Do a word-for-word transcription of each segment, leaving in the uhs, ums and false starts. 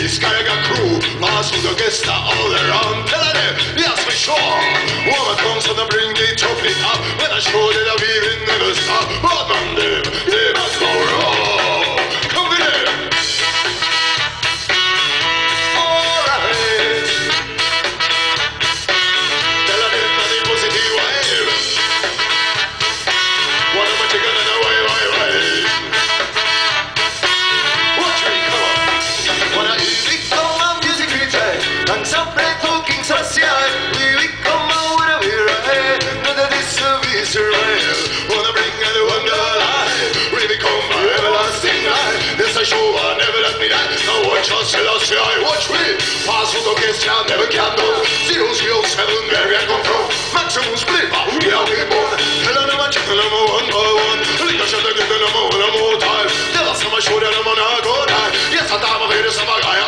this guy got crew. Pass with the guest all around. Tell them, yes for sure. Woman comes and bring the trophy up. When I show that we will never stop. But man, them, they must go wrong. Come with them. Alright. Tell them that the positive wave. What am I taking in a way, way, way? Watch me, come on. When I speak from my music critic, and some play talking social, we will come out with a weird. None of this service around. Wanna bring the wonder alive. We become my everlasting life. This a show, I never let me die. Now watch us, tell us, I watch me. Pass with the guest, I never can do. Zero, zero, seven, where I come from. Maximum split, but we are we born. Tell them I'm chicken, I'm one by one. Lick a shot, I get them one more time. Tell us, I'm a show that I'm on a go die. Yes, I thought I'm a very summer guy.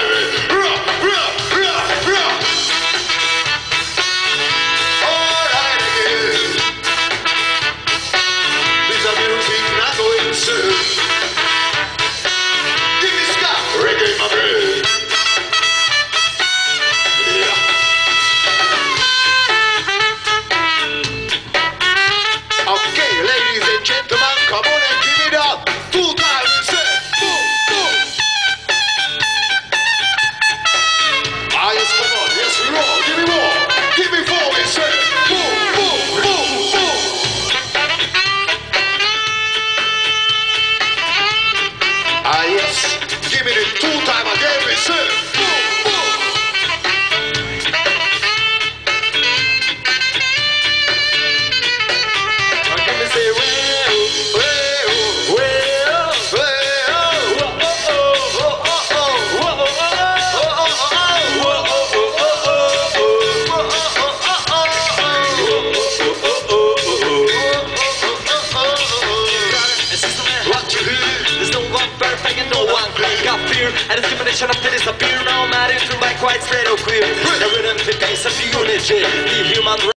And discrimination up to disappear. Now I'm adding through my quite straight or clear. The rhythm, the pace of unity, the human